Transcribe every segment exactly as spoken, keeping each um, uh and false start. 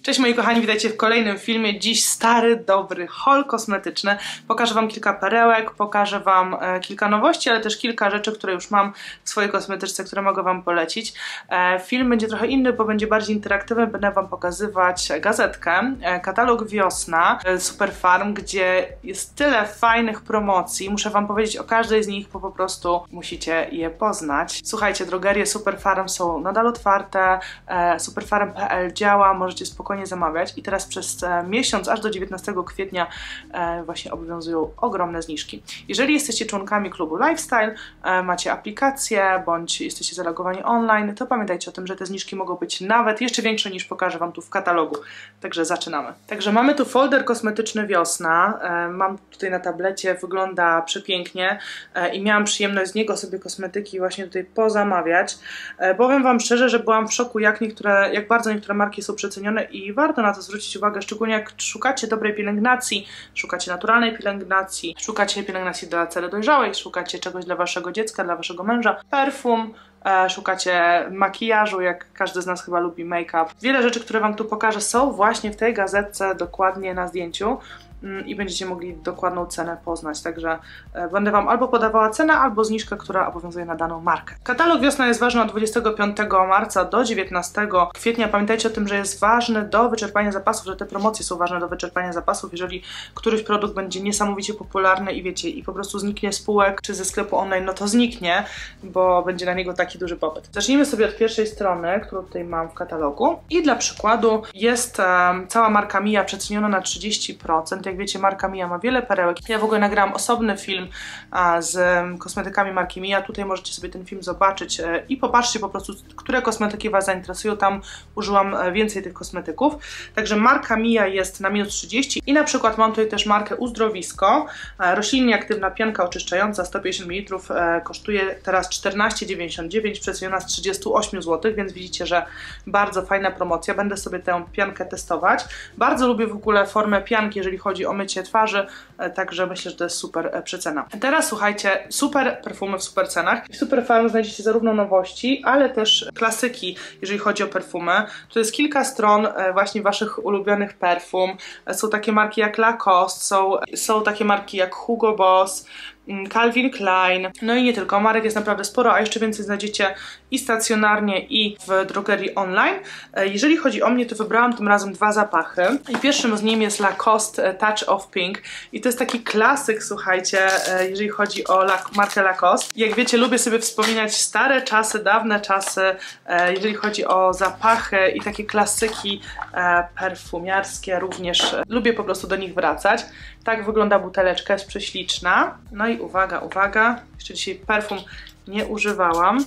Cześć moi kochani, witajcie w kolejnym filmie. Dziś stary, dobry haul kosmetyczny. Pokażę wam kilka perełek, pokażę wam e, kilka nowości, ale też kilka rzeczy, które już mam w swojej kosmetyczce, które mogę wam polecić. E, film będzie trochę inny, bo będzie bardziej interaktywny. Będę wam pokazywać gazetkę, e, katalog Wiosna, e, Superfarm, gdzie jest tyle fajnych promocji. Muszę wam powiedzieć o każdej z nich, bo po prostu musicie je poznać. Słuchajcie, drogerie Superfarm są nadal otwarte, e, superfarm kropka p l działa, możecie spokojnie zamawiać i teraz przez e, miesiąc, aż do dziewiętnastego kwietnia e, właśnie obowiązują ogromne zniżki. Jeżeli jesteście członkami klubu Lifestyle, e, macie aplikację, bądź jesteście zalogowani online, to pamiętajcie o tym, że te zniżki mogą być nawet jeszcze większe niż pokażę wam tu w katalogu. Także zaczynamy. Także mamy tu folder kosmetyczny Wiosna, e, mam tutaj na tablecie, wygląda przepięknie e, i miałam przyjemność z niego sobie kosmetyki właśnie tutaj pozamawiać. E, powiem wam szczerze, że byłam w szoku, jak niektóre, jak bardzo niektóre marki są przecenione i warto na to zwrócić uwagę, szczególnie jak szukacie dobrej pielęgnacji, szukacie naturalnej pielęgnacji, szukacie pielęgnacji dla cery dojrzałej, szukacie czegoś dla waszego dziecka, dla waszego męża, perfum, e, szukacie makijażu, jak każdy z nas chyba lubi make-up. Wiele rzeczy, które wam tu pokażę, są właśnie w tej gazetce dokładnie na zdjęciu i będziecie mogli dokładną cenę poznać, także będę wam albo podawała cenę, albo zniżkę, która obowiązuje na daną markę. Katalog Wiosna jest ważny od dwudziestego piątego marca do dziewiętnastego kwietnia. Pamiętajcie o tym, że jest ważny do wyczerpania zapasów, że te promocje są ważne do wyczerpania zapasów. Jeżeli któryś produkt będzie niesamowicie popularny i wiecie, i po prostu zniknie z półek czy ze sklepu online, no to zniknie, bo będzie na niego taki duży popyt. Zacznijmy sobie od pierwszej strony, którą tutaj mam w katalogu i dla przykładu jest um, cała marka Mia przeceniona na trzydzieści procent. Jak wiecie, marka Mia ma wiele perełek. Ja w ogóle nagrałam osobny film a, z um, kosmetykami marki Mia. Tutaj możecie sobie ten film zobaczyć e, i popatrzcie po prostu, które kosmetyki was zainteresują. Tam użyłam e, więcej tych kosmetyków. Także marka Mia jest na minus trzydzieści i na przykład mam tutaj też markę Uzdrowisko. E, roślinnie aktywna pianka oczyszczająca sto pięćdziesiąt mililitrów e, kosztuje teraz czternaście dziewięćdziesiąt dziewięć, przeceniona z trzydzieści osiem złotych, więc widzicie, że bardzo fajna promocja. Będę sobie tę piankę testować. Bardzo lubię w ogóle formę pianki, jeżeli chodzi o mycie twarzy, także myślę, że to jest super przecena. Teraz słuchajcie, super perfumy w super cenach. W Superfarm znajdziecie zarówno nowości, ale też klasyki, jeżeli chodzi o perfumy. Tu jest kilka stron właśnie waszych ulubionych perfum. Są takie marki jak Lacoste, są, są takie marki jak Hugo Boss, Calvin Klein, no i nie tylko, marek jest naprawdę sporo, a jeszcze więcej znajdziecie i stacjonarnie, i w drogerii online. Jeżeli chodzi o mnie, to wybrałam tym razem dwa zapachy i pierwszym z nim jest Lacoste Touch of Pink i to jest taki klasyk, słuchajcie, jeżeli chodzi o markę Lacoste. Jak wiecie, lubię sobie wspominać stare czasy, dawne czasy, jeżeli chodzi o zapachy i takie klasyki perfumiarskie również. Lubię po prostu do nich wracać. Tak wygląda buteleczka, jest prześliczna. No i uwaga, uwaga, jeszcze dzisiaj perfum nie używałam.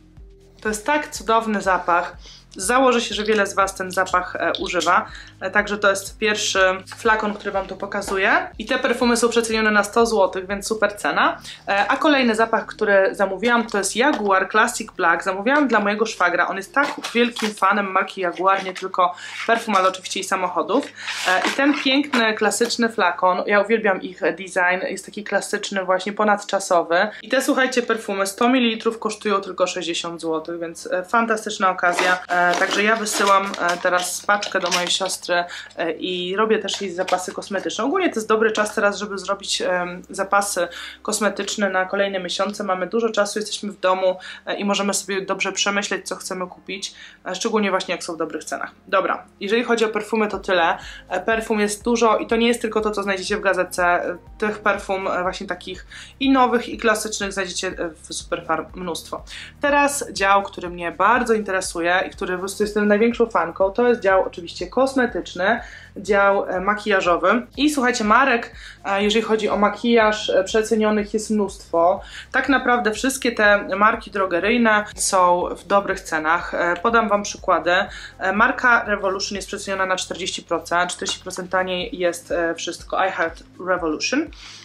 To jest tak cudowny zapach. Założę się, że wiele z was ten zapach e, używa, e, także to jest pierwszy flakon, który wam tu pokazuję. I te perfumy są przecenione na sto złotych, więc super cena. E, a kolejny zapach, który zamówiłam, to jest Jaguar Classic Black. Zamówiłam dla mojego szwagra. On jest tak wielkim fanem marki Jaguar, nie tylko perfum, ale oczywiście i samochodów. E, I ten piękny, klasyczny flakon, ja uwielbiam ich design, jest taki klasyczny, właśnie ponadczasowy. I te, słuchajcie, perfumy sto mililitrów kosztują tylko sześćdziesiąt złotych, więc e, fantastyczna okazja. E, Także ja wysyłam teraz paczkę do mojej siostry i robię też jej zapasy kosmetyczne. Ogólnie to jest dobry czas teraz, żeby zrobić zapasy kosmetyczne na kolejne miesiące. Mamy dużo czasu, jesteśmy w domu i możemy sobie dobrze przemyśleć, co chcemy kupić, szczególnie właśnie jak są w dobrych cenach. Dobra, jeżeli chodzi o perfumy, to tyle. Perfum jest dużo i to nie jest tylko to, co znajdziecie w gazetce. Tych perfum właśnie takich i nowych, i klasycznych znajdziecie w Superfarm mnóstwo. Teraz dział, który mnie bardzo interesuje i który po prostu jestem największą fanką, to jest dział oczywiście kosmetyczny, dział makijażowy i słuchajcie, marek, jeżeli chodzi o makijaż, przecenionych jest mnóstwo. Tak naprawdę wszystkie te marki drogeryjne są w dobrych cenach. Podam wam przykłady. Marka Revolution jest przeceniona na czterdzieści procent, czterdzieści procent taniej jest wszystko I Heart Revolution.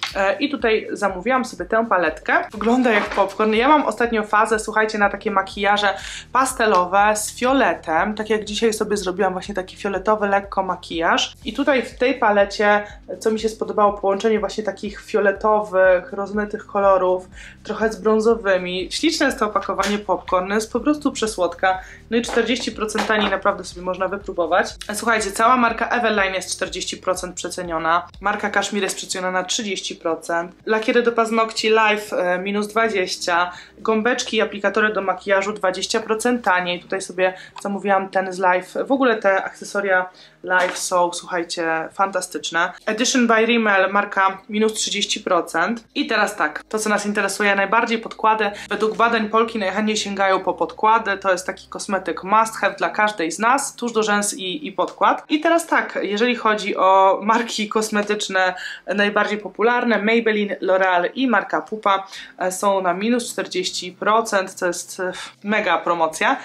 I tutaj zamówiłam sobie tę paletkę. Wygląda jak popcorn. Ja mam ostatnio fazę, słuchajcie, na takie makijaże pastelowe z fioletem. Tak jak dzisiaj sobie zrobiłam właśnie taki fioletowy lekko makijaż. I tutaj w tej palecie, co mi się spodobało, połączenie właśnie takich fioletowych, rozmytych kolorów, trochę z brązowymi. Śliczne jest to opakowanie popcorn, jest po prostu przesłodka. No i czterdzieści procent taniej naprawdę sobie można wypróbować. Słuchajcie, cała marka Eveline jest czterdzieści procent przeceniona. Marka Kashmir jest przeceniona na trzydzieści procent. Lakiery do paznokci Life minus dwadzieścia procent. Gąbeczki i aplikatory do makijażu dwadzieścia procent taniej. Tutaj sobie zamówiłam ten z Life. W ogóle te akcesoria Life są, słuchajcie, fantastyczne. Edition by Rimmel, marka minus trzydzieści procent. I teraz tak, to co nas interesuje najbardziej, podkłady. Według badań Polki najchętniej sięgają po podkłady. To jest taki kosmetyk must have dla każdej z nas. Tuż do rzęs i, i podkład. I teraz tak, jeżeli chodzi o marki kosmetyczne najbardziej popularne, Maybelline, L'Oreal i marka Pupa są na minus czterdzieści procent. To jest mega promocja.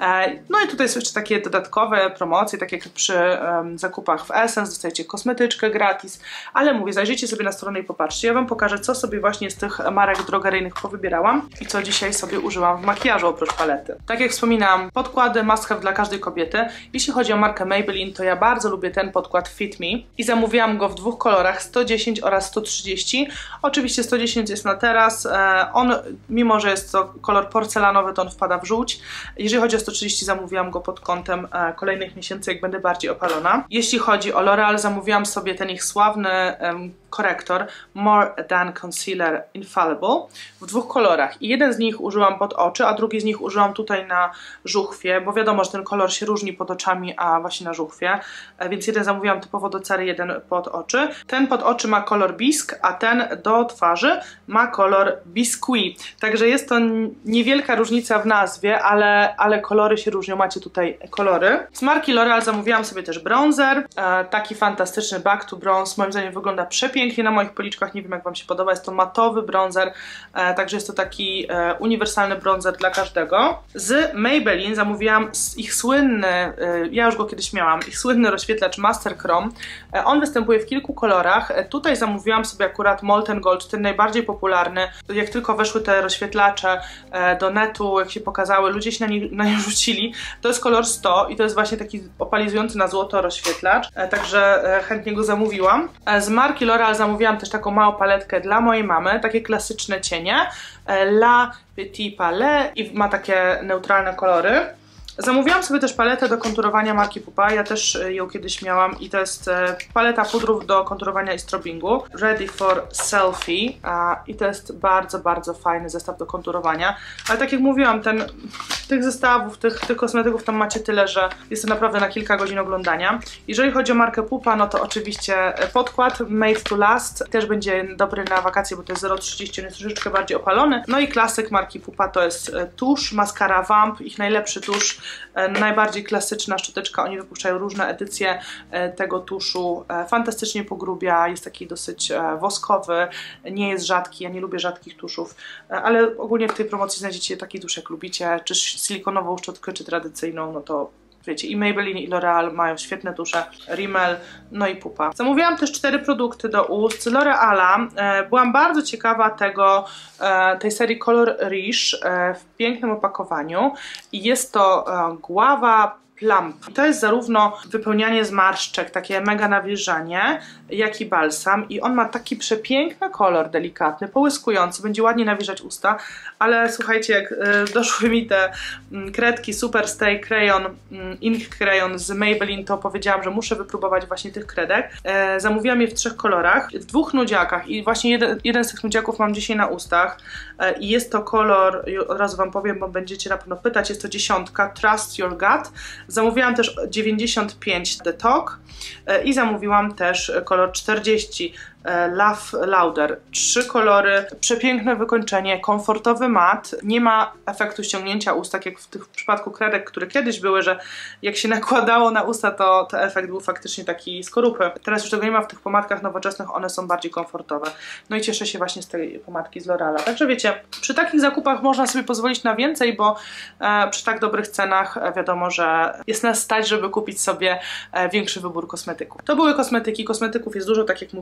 No i tutaj są jeszcze takie dodatkowe promocje, tak jak przy um, zakupach w Essence, dostajecie kosmetyczkę gratis, ale mówię, zajrzyjcie sobie na stronę i popatrzcie. Ja wam pokażę, co sobie właśnie z tych marek drogeryjnych powybierałam i co dzisiaj sobie użyłam w makijażu oprócz palety. Tak jak wspominałam, podkłady must have dla każdej kobiety. Jeśli chodzi o markę Maybelline, to ja bardzo lubię ten podkład Fit Me i zamówiłam go w dwóch kolorach, sto dziesięć oraz sto trzydzieści. Oczywiście sto dziesięć jest na teraz. On, mimo że jest to kolor porcelanowy, to on wpada w żółć. Jeżeli chodzi o sto trzydzieści, zamówiłam go pod kątem kolejnych miesięcy, jak będę bardziej opalona. Jeśli chodzi o L'Oreal, zamówiłam sobie ten ich sławny um, korektor More Than Concealer Infallible w dwóch kolorach. I jeden z nich użyłam pod oczy, a drugi z nich użyłam tutaj na żuchwie, bo wiadomo, że ten kolor się różni pod oczami, a właśnie na żuchwie. Więc jeden zamówiłam typowo do cery, jeden pod oczy. Ten pod oczy ma kolor Bisque, a ten do twarzy ma kolor Biscuit. Także jest to niewielka różnica w nazwie, ale, ale kolory się różnią. Macie tutaj kolory. Z marki L'Oreal zamówiłam sobie też bronzer. E, taki fantastyczny Back to Bronze. Moim zdaniem wygląda przepięknie na moich policzkach. Nie wiem, jak wam się podoba. Jest to matowy bronzer. E, także jest to taki e, uniwersalny bronzer dla każdego. Z Maybelline zamówiłam ich słynny, e, ja już go kiedyś miałam, ich słynny rozświetlacz Master Chrome. E, on występuje w kilku kolorach. E, tutaj zamówiłam sobie akurat Molten Gold, ten najbardziej popularny. Jak tylko weszły te rozświetlacze e, do netu, jak się pokazały, ludzie się na nie, na nie rzucili. To jest kolor sto i to jest właśnie taki opalizujący na złoto rozświetlacz, e, także e, chętnie go zamówiłam. E, z marki L'Oreal zamówiłam też taką małą paletkę dla mojej mamy, takie klasyczne cienie, e, La Petit Palais i ma takie neutralne kolory. Zamówiłam sobie też paletę do konturowania marki Pupa, ja też ją kiedyś miałam i to jest e, paleta pudrów do konturowania i strobingu. Ready for Selfie a, i to jest bardzo, bardzo fajny zestaw do konturowania, ale tak jak mówiłam, ten, tych zestawów, tych, tych kosmetyków tam macie tyle, że jest to naprawdę na kilka godzin oglądania. Jeżeli chodzi o markę Pupa, no to oczywiście podkład Made to Last też będzie dobry na wakacje, bo to jest zero trzydzieści, on jest troszeczkę bardziej opalony. No i klasyk marki Pupa to jest tusz, maskara Vamp, ich najlepszy tusz, najbardziej klasyczna szczoteczka. Oni wypuszczają różne edycje tego tuszu, fantastycznie pogrubia, jest taki dosyć woskowy, nie jest rzadki, ja nie lubię rzadkich tuszów, ale ogólnie w tej promocji znajdziecie taki tusz, jak lubicie, czy silikonową szczotkę, czy tradycyjną, no to wiecie, i Maybelline, i L'Oreal mają świetne tusze, Rimmel, no i Pupa. Zamówiłam też cztery produkty do ust z L'Oreala. E, byłam bardzo ciekawa tego, e, tej serii Color Riche e, w pięknym opakowaniu i jest to e, Guava Plump. To jest zarówno wypełnianie zmarszczek, takie mega nawilżanie, jak i balsam i on ma taki przepiękny kolor, delikatny, połyskujący, będzie ładnie nawilżać usta, ale słuchajcie, jak y, doszły mi te y, kredki Super Stay Crayon, y, Ink Crayon z Maybelline, to powiedziałam, że muszę wypróbować właśnie tych kredek. E, zamówiłam je w trzech kolorach, w dwóch nudziakach i właśnie jeden, jeden z tych nudziaków mam dzisiaj na ustach e, i jest to kolor, od razu wam powiem, bo będziecie na pewno pytać, jest to dziesiątka, Trust Your Gut. Zamówiłam też dziewięćdziesiąt pięć The Talk e, i zamówiłam też kolor czterdzieści Love Lauder. Trzy kolory, przepiękne wykończenie, komfortowy mat, nie ma efektu ściągnięcia ust, tak jak w, tych, w przypadku kredek, które kiedyś były, że jak się nakładało na usta, to, to efekt był faktycznie taki skorupy. Teraz już tego nie ma w tych pomadkach nowoczesnych, one są bardziej komfortowe. No i cieszę się właśnie z tej pomadki z L'Oreala. Także wiecie, przy takich zakupach można sobie pozwolić na więcej, bo e, przy tak dobrych cenach e, wiadomo, że jest nas stać, żeby kupić sobie e, większy wybór kosmetyków. To były kosmetyki, kosmetyków jest dużo, tak jak mówiłam. Teraz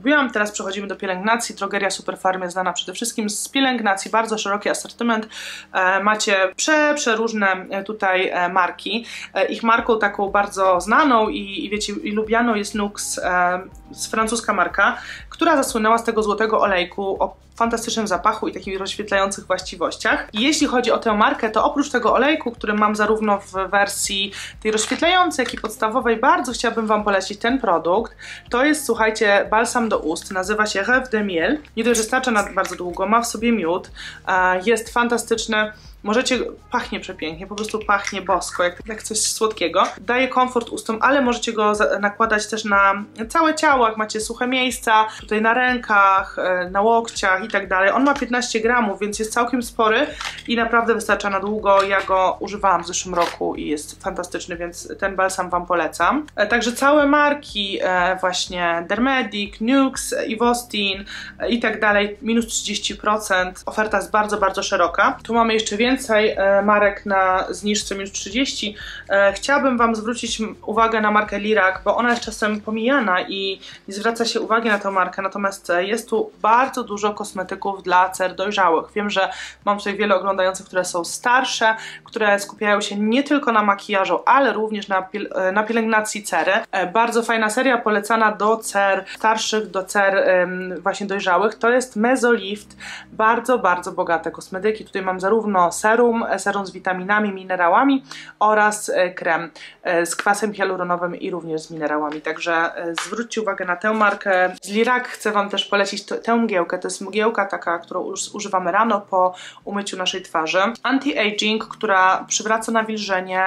teraz przechodzimy do pielęgnacji. Drogeria Superfarm jest znana przede wszystkim z pielęgnacji, bardzo szeroki asortyment. Macie prze, przeróżne tutaj marki. Ich marką taką bardzo znaną i, i wiecie, i lubianą jest Nux, francuska marka, która zasłynęła z tego złotego olejku o fantastycznym zapachu i takich rozświetlających właściwościach. I jeśli chodzi o tę markę, to oprócz tego olejku, który mam zarówno w wersji tej rozświetlającej, jak i podstawowej, bardzo chciałabym Wam polecić ten produkt. To jest, słuchajcie, balsam do ust, nazywa się Rêve de Miel. Nie dość, że starcza na bardzo długo, ma w sobie miód, jest fantastyczny. Możecie, pachnie przepięknie, po prostu pachnie bosko, jak, jak coś słodkiego. Daje komfort ustom, ale możecie go za, nakładać też na całe ciało, jak macie suche miejsca, tutaj na rękach, na łokciach i tak dalej. On ma piętnaście gramów, więc jest całkiem spory i naprawdę wystarcza na długo. Ja go używałam w zeszłym roku i jest fantastyczny, więc ten balsam Wam polecam. Także całe marki, właśnie Dermedic, Nux, Ivostin i tak dalej, minus trzydzieści procent. Oferta jest bardzo, bardzo szeroka. Tu mamy jeszcze więcej Więcej marek na zniżce minus trzydzieści. Chciałabym Wam zwrócić uwagę na markę Lirac, bo ona jest czasem pomijana i nie zwraca się uwagi na tę markę, natomiast jest tu bardzo dużo kosmetyków dla cer dojrzałych. Wiem, że mam tutaj wiele oglądających, które są starsze, które skupiają się nie tylko na makijażu, ale również na, piel na pielęgnacji cery. Bardzo fajna seria, polecana do cer starszych, do cer właśnie dojrzałych. To jest Mezolift. Bardzo, bardzo bogate kosmetyki. Tutaj mam zarówno serum, serum z witaminami, minerałami oraz krem z kwasem hialuronowym i również z minerałami. Także zwróćcie uwagę na tę markę. Z Lirac chcę Wam też polecić tę mgiełkę. To jest mgiełka taka, którą używamy rano po umyciu naszej twarzy. Anti-aging, która przywraca nawilżenie,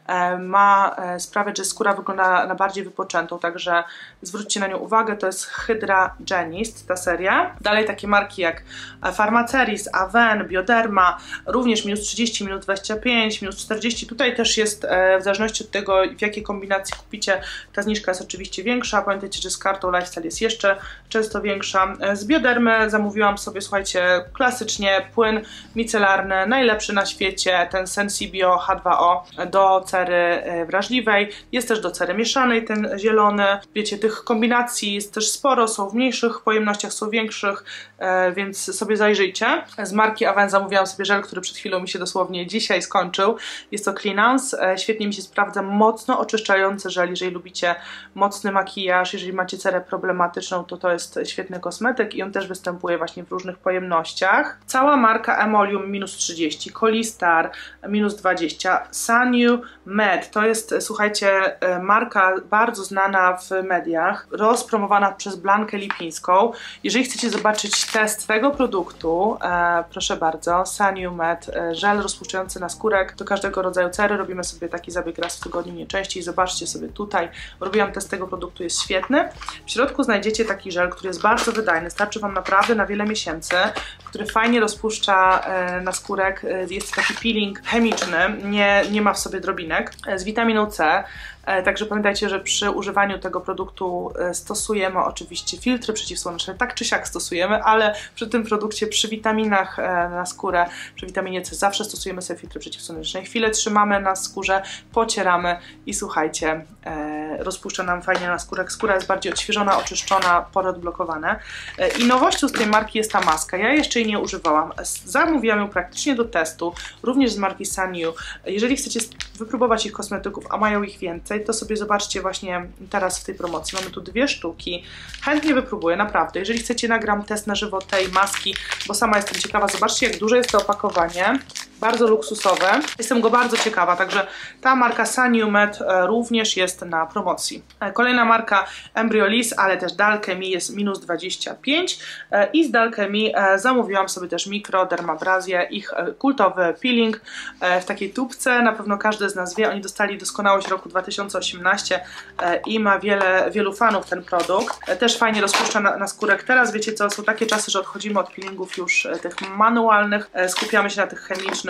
ma sprawiać, że skóra wygląda na bardziej wypoczętą, także zwróćcie na nią uwagę. To jest Hydra Genist, ta seria. Dalej takie marki jak Pharmaceris, Aven, Bioderma, również minus trzydzieści, minus dwadzieścia pięć, minus czterdzieści. Tutaj też jest, e, w zależności od tego, w jakiej kombinacji kupicie, ta zniżka jest oczywiście większa. Pamiętajcie, że z kartą Lifestyle jest jeszcze często większa. E, z Biodermy zamówiłam sobie, słuchajcie, klasycznie płyn micelarny, najlepszy na świecie, ten Sensibio H dwa O do cery e, wrażliwej. Jest też do cery mieszanej ten zielony. Wiecie, tych kombinacji jest też sporo, są w mniejszych pojemnościach, są większych, e, więc sobie zajrzyjcie. Z marki Aven zamówiłam sobie żel, który przed chwilą mi się dosłownie dzisiaj skończył. Jest to Cleanance. Świetnie mi się sprawdza, mocno oczyszczający żel. Jeżeli lubicie mocny makijaż, jeżeli macie cerę problematyczną, to to jest świetny kosmetyk i on też występuje właśnie w różnych pojemnościach. Cała marka Emolium minus trzydzieści, Colistar minus dwadzieścia, Sanu Med. To jest, słuchajcie, marka bardzo znana w mediach, rozpromowana przez Blankę Lipińską. Jeżeli chcecie zobaczyć test tego produktu, e, proszę bardzo, Sanu Med, żel rozpuszczający na skórek do każdego rodzaju cery. Robimy sobie taki zabieg raz w tygodniu, nie częściej. Zobaczcie sobie tutaj. Robiłam test tego produktu, jest świetny. W środku znajdziecie taki żel, który jest bardzo wydajny. Starczy Wam naprawdę na wiele miesięcy, który fajnie rozpuszcza e, na skórek. Jest taki peeling chemiczny, nie, nie ma w sobie drobinek, e, z witaminą C. Także pamiętajcie, że przy używaniu tego produktu stosujemy oczywiście filtry przeciwsłoneczne, tak czy siak stosujemy, ale przy tym produkcie, przy witaminach na skórę, przy witaminie C zawsze stosujemy sobie filtry przeciwsłoneczne. Chwilę trzymamy na skórze, pocieramy i słuchajcie, rozpuszcza nam fajnie na skórek. Skóra jest bardziej odświeżona, oczyszczona, pory odblokowane. I nowością z tej marki jest ta maska. Ja jeszcze jej nie używałam. Zamówiłam ją praktycznie do testu, również z marki Sanu. Jeżeli chcecie wypróbować ich kosmetyków, a mają ich więcej, to sobie zobaczcie właśnie teraz w tej promocji. Mamy tu dwie sztuki. Chętnie wypróbuję, naprawdę. Jeżeli chcecie, nagram test na żywo tej maski, bo sama jestem ciekawa. Zobaczcie, jak duże jest to opakowanie. Bardzo luksusowe. Jestem go bardzo ciekawa, także ta marka Sanu Med również jest na promocji. Kolejna marka Embryolisse, ale też Dalchemy jest minus dwadzieścia pięć i z Dalchemy zamówiłam sobie też mikrodermabrazję, ich kultowy peeling w takiej tubce. Na pewno każdy z nas wie, oni dostali doskonałość roku dwa tysiące osiemnaście i ma wiele, wielu fanów ten produkt. Też fajnie rozpuszcza na, na skórek. Teraz wiecie co, są takie czasy, że odchodzimy od peelingów już tych manualnych, skupiamy się na tych chemicznych,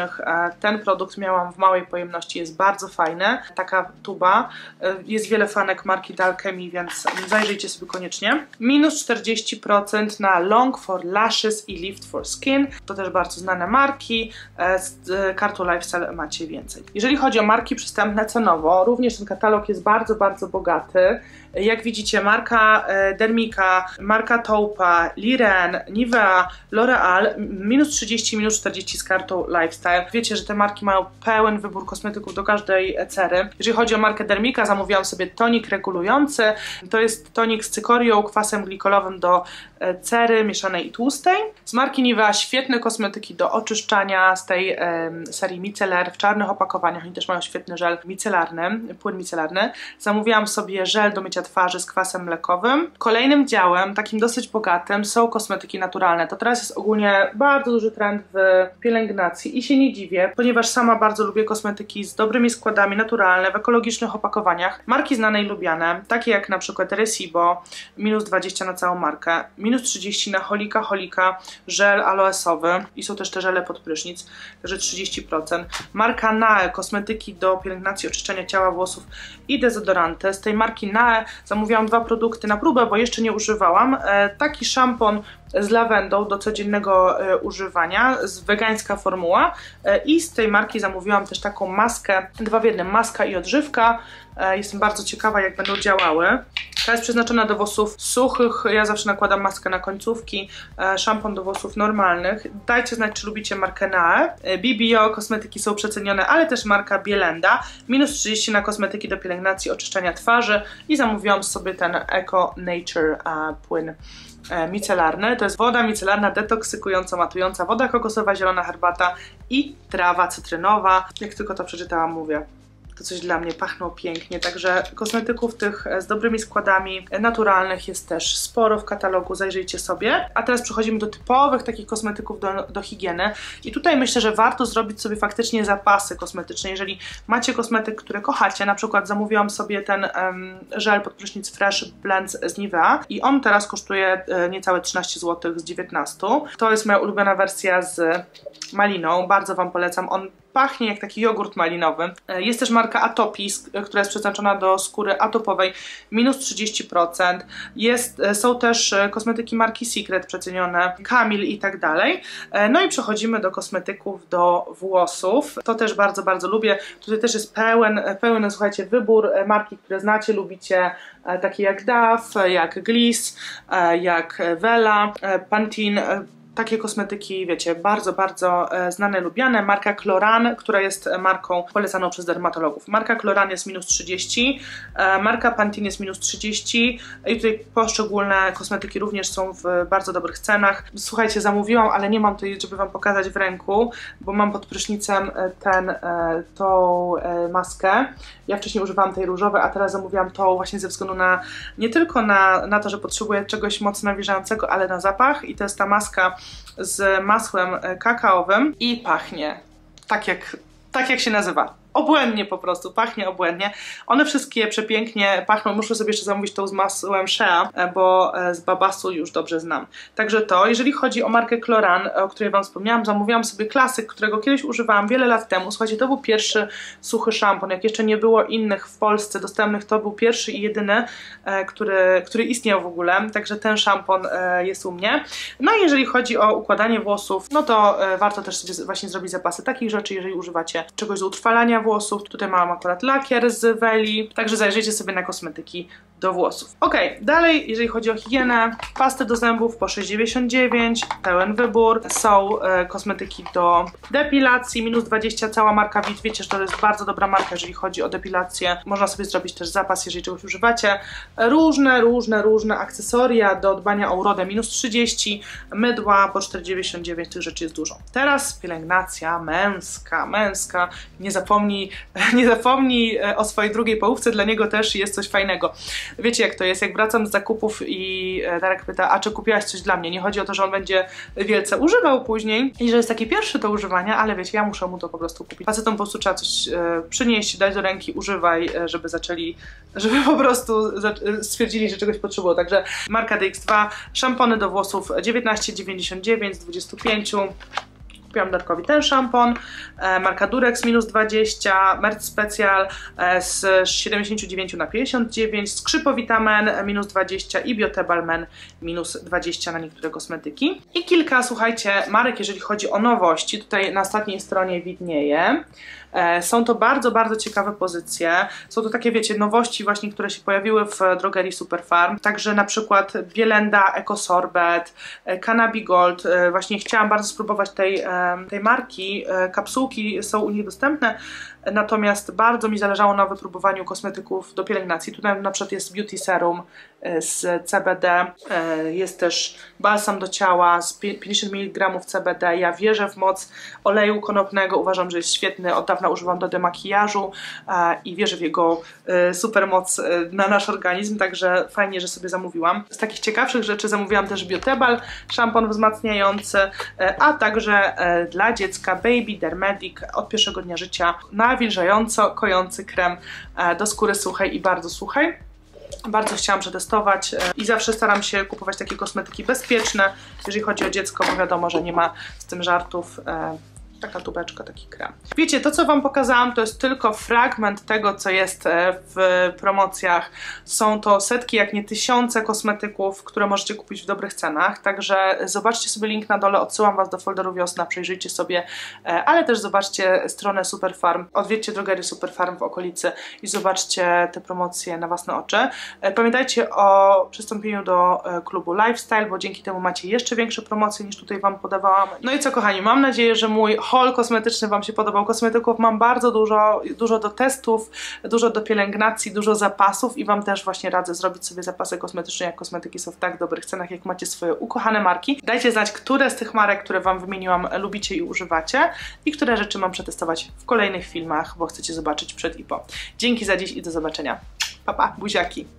kosmetycznych ten produkt miałam w małej pojemności, jest bardzo fajny, taka tuba, jest wiele fanek marki Dalchemy, więc zajrzyjcie sobie koniecznie. Minus czterdzieści procent na Long for Lashes i Lift for Skin, to też bardzo znane marki, z kartą Lifestyle macie więcej. Jeżeli chodzi o marki przystępne cenowo, również ten katalog jest bardzo, bardzo bogaty. Jak widzicie, marka Dermika, marka Taupa, Liren, Nivea, L'Oreal, minus trzydzieści, minus czterdzieści z kartą Lifestyle. Wiecie, że te marki mają pełen wybór kosmetyków do każdej cery. Jeżeli chodzi o markę Dermika, zamówiłam sobie tonik regulujący. To jest tonik z cykorią, kwasem glikolowym do cery mieszanej i tłustej. Z marki Nivea świetne kosmetyki do oczyszczania z tej e, serii micelar w czarnych opakowaniach. Oni też mają świetny żel micelarny, płyn micelarny. Zamówiłam sobie żel do mycia twarzy z kwasem mlekowym. Kolejnym działem, takim dosyć bogatym, są kosmetyki naturalne. To teraz jest ogólnie bardzo duży trend w pielęgnacji i się nie dziwię, ponieważ sama bardzo lubię kosmetyki z dobrymi składami, naturalne, w ekologicznych opakowaniach. Marki znane i lubiane, takie jak na przykład Recibo, minus dwadzieścia na całą markę, minus trzydzieści na Holika Holika, żel aloesowy i są też te żele pod prysznic, także trzydzieści procent. Marka Nae, kosmetyki do pielęgnacji, oczyszczenia ciała, włosów i dezodoranty. Z tej marki Nae zamówiłam dwa produkty na próbę, bo jeszcze nie używałam. E, taki szampon z lawendą do codziennego e, używania, z wegańska formuła e, i z tej marki zamówiłam też taką maskę, dwa w jednym, maska i odżywka. E, jestem bardzo ciekawa, jak będą działały. Ta jest przeznaczona do włosów suchych, ja zawsze nakładam maskę na końcówki, e, szampon do włosów normalnych. Dajcie znać, czy lubicie markę Nae. E, B B O, kosmetyki są przecenione, ale też marka Bielenda, minus trzydzieści na kosmetyki do pielęgnacji, oczyszczania twarzy i zamówiłam sobie ten Eco Nature e, płyn micelarny. To jest woda micelarna detoksykująca, matująca, woda kokosowa, zielona herbata i trawa cytrynowa. Jak tylko to przeczytałam, mówię, to coś dla mnie, pachną pięknie, także kosmetyków tych z dobrymi składami naturalnych jest też sporo w katalogu, zajrzyjcie sobie. A teraz przechodzimy do typowych takich kosmetyków do, do higieny i tutaj myślę, że warto zrobić sobie faktycznie zapasy kosmetyczne. Jeżeli macie kosmetyk, który kochacie, na przykład zamówiłam sobie ten um, żel pod prysznic Fresh Blends z Nivea i on teraz kosztuje e, niecałe trzynaście złotych z dziewiętnastu. To jest moja ulubiona wersja z maliną, bardzo Wam polecam, on pachnie jak taki jogurt malinowy. Jest też marka Atopis, która jest przeznaczona do skóry atopowej, minus trzydzieści procent. Jest, są też kosmetyki marki Secret przecenione, Camille i tak dalej. No i przechodzimy do kosmetyków do włosów. To też bardzo, bardzo lubię. Tutaj też jest pełen, pełen, słuchajcie, wybór marki, które znacie, lubicie, takie jak Dove, jak Gliss, jak Wella, Pantene. Takie kosmetyki, wiecie, bardzo, bardzo e, znane, lubiane. Marka Cloran, która jest marką polecaną przez dermatologów. Marka Cloran jest minus trzydzieści, e, marka Pantene jest minus trzydzieści i tutaj poszczególne kosmetyki również są w bardzo dobrych cenach. Słuchajcie, zamówiłam, ale nie mam tutaj, żeby Wam pokazać w ręku, bo mam pod prysznicem ten, e, tą e, maskę. Ja wcześniej używałam tej różowej, a teraz zamówiłam tą właśnie ze względu na, nie tylko na, na to, że potrzebuję czegoś mocno nawilżającego, ale na zapach i to jest ta maska z masłem kakaowym i pachnie tak jak, tak jak się nazywa. Obłędnie po prostu, pachnie obłędnie. One wszystkie przepięknie pachną. Muszę sobie jeszcze zamówić tą z masłem Shea, bo z Babasu już dobrze znam. Także to, jeżeli chodzi o markę Cloran, o której Wam wspomniałam, zamówiłam sobie klasyk, którego kiedyś używałam wiele lat temu. Słuchajcie, to był pierwszy suchy szampon. Jak jeszcze nie było innych w Polsce dostępnych, to był pierwszy i jedyny, który, który istniał w ogóle. Także ten szampon jest u mnie. No i jeżeli chodzi o układanie włosów, no to warto też sobie właśnie zrobić zapasy takich rzeczy, jeżeli używacie czegoś do utrwalania włosów. Tutaj mam akurat lakier z Weli, także zajrzyjcie sobie na kosmetyki do włosów. Ok, dalej jeżeli chodzi o higienę, pasty do zębów po sześć dziewięćdziesiąt dziewięć, pełen wybór. Są e, kosmetyki do depilacji, minus dwadzieścia, cała marka Vit. Wiecie, że to jest bardzo dobra marka, jeżeli chodzi o depilację. Można sobie zrobić też zapas, jeżeli czegoś używacie. Różne, różne, różne akcesoria do dbania o urodę, minus trzydzieści, mydła po cztery dziewięćdziesiąt dziewięć, tych rzeczy jest dużo. Teraz pielęgnacja męska, męska. Nie zapomnij, nie zapomnij o swojej drugiej połówce, dla niego też jest coś fajnego. Wiecie jak to jest, jak wracam z zakupów i Darek pyta, a czy kupiłaś coś dla mnie? Nie chodzi o to, że on będzie wielce używał później i że jest taki pierwszy do używania, ale wiecie, ja muszę mu to po prostu kupić. Facetom po prostu trzeba coś e, przynieść, dać do ręki, używaj, e, żeby zaczęli, żeby po prostu za, e, stwierdzili, że czegoś potrzebują. Także marka D X dwa, szampony do włosów dziewiętnaście dziewięćdziesiąt dziewięć z dwudziestu pięciu. Kupiłam dodatkowo ten szampon, e, marka Durex minus dwadzieścia, Merz Special e, z siedemdziesiąt dziewięć na pięćdziesiąt dziewięć, Skrzypowitamen minus dwadzieścia i Biotebal Men minus dwadzieścia na niektóre kosmetyki. I kilka, słuchajcie, marek, jeżeli chodzi o nowości. Tutaj na ostatniej stronie widnieje. E, są to bardzo, bardzo ciekawe pozycje. Są to takie, wiecie, nowości właśnie, które się pojawiły w drogerii Superfarm. Także na przykład Bielenda Ecosorbet, e, Cannabigold. E, właśnie chciałam bardzo spróbować tej, e, tej marki. E, kapsułki są u nich dostępne. Natomiast bardzo mi zależało na wypróbowaniu kosmetyków do pielęgnacji. Tutaj na przykład jest Beauty Serum z C B D, jest też balsam do ciała z pięćdziesiąt miligramów C B D. Ja wierzę w moc oleju konopnego, uważam, że jest świetny, od dawna używam do demakijażu i wierzę w jego super moc na nasz organizm, także fajnie, że sobie zamówiłam. Z takich ciekawszych rzeczy zamówiłam też Biotebal, szampon wzmacniający, a także dla dziecka Baby Dermedic od pierwszego dnia życia nawilżająco kojący krem do skóry suchej i bardzo suchej. Bardzo chciałam przetestować i zawsze staram się kupować takie kosmetyki bezpieczne, jeżeli chodzi o dziecko, bo wiadomo, że nie ma z tym żartów. Taka tubeczka, taki krem. Wiecie, to co wam pokazałam, to jest tylko fragment tego, co jest w promocjach. Są to setki, jak nie tysiące kosmetyków, które możecie kupić w dobrych cenach, także zobaczcie sobie link na dole, odsyłam was do folderu wiosna, przejrzyjcie sobie, ale też zobaczcie stronę Superfarm, odwiedźcie drogerię Superfarm w okolicy i zobaczcie te promocje na własne oczy. Pamiętajcie o przystąpieniu do klubu Lifestyle, bo dzięki temu macie jeszcze większe promocje niż tutaj wam podawałam. No i co, kochani, mam nadzieję, że mój haul kosmetyczny wam się podobał. Kosmetyków mam bardzo dużo, dużo do testów, dużo do pielęgnacji, dużo zapasów i wam też właśnie radzę zrobić sobie zapasy kosmetyczne, jak kosmetyki są w tak dobrych cenach, jak macie swoje ukochane marki. Dajcie znać, które z tych marek, które wam wymieniłam, lubicie i używacie i które rzeczy mam przetestować w kolejnych filmach, bo chcecie zobaczyć przed i po. Dzięki za dziś i do zobaczenia. Pa, pa, buziaki!